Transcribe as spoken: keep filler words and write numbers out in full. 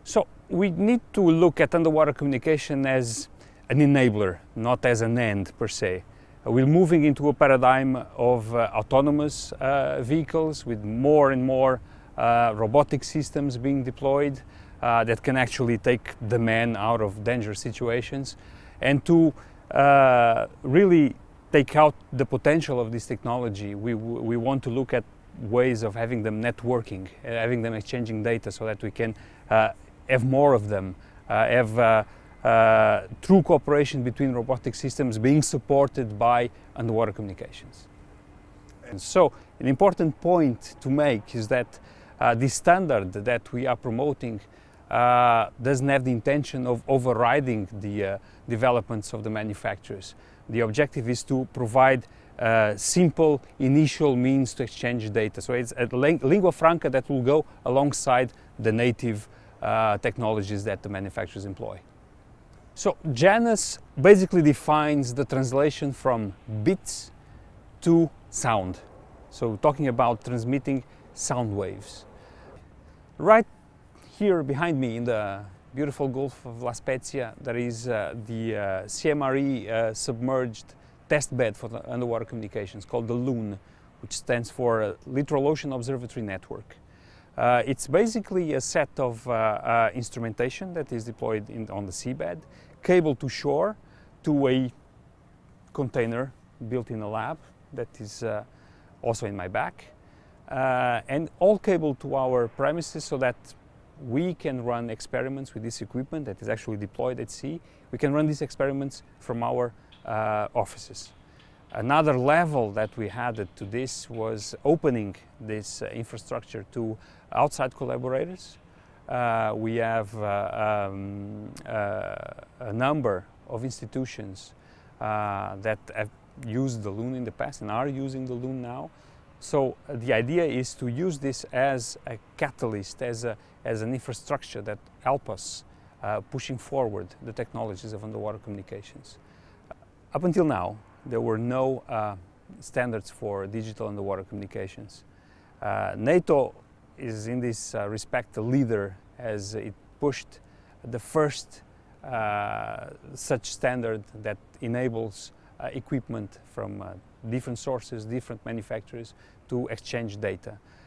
So we need to look at underwater communication as an enabler, not as an end per se. Uh, we're moving into a paradigm of uh, autonomous uh, vehicles with more and more uh, robotic systems being deployed uh, that can actually take the man out of dangerous situations. And to uh, really take out the potential of this technology, we, we want to look at ways of having them networking, uh, having them exchanging data so that we can uh, have more of them, uh, have uh, uh, true cooperation between robotic systems being supported by underwater communications. And so an important point to make is that uh, this standard that we are promoting uh, doesn't have the intention of overriding the uh, developments of the manufacturers. The objective is to provide uh, simple initial means to exchange data. So it's a lingua franca that will go alongside the native uh, technologies that the manufacturers employ. So Janus basically defines the translation from bits to sound. So talking about transmitting sound waves. Right here behind me in the beautiful Gulf of La Spezia, there is uh, the uh, C M R E uh, submerged test bed for the underwater communications called the LOON, which stands for uh, Littoral Ocean Observatory Network. Uh, it's basically a set of uh, uh, instrumentation that is deployed in, on the seabed, cable to shore to a container built in a lab that is uh, also in my back, uh, and all cable to our premises so that we can run experiments with this equipment that is actually deployed at sea. We can run these experiments from our uh, offices. Another level that we added to this was opening this uh, infrastructure to outside collaborators. Uh, we have uh, um, uh, a number of institutions uh, that have used the LOON in the past and are using the LOON now. So uh, the idea is to use this as a catalyst, as, a, as an infrastructure that help us uh, pushing forward the technologies of underwater communications. Up until now, there were no uh, standards for digital underwater communications. Uh, NATO is in this uh, respect a leader as it pushed the first uh, such standard that enables uh, equipment from uh, different sources, different manufacturers to exchange data.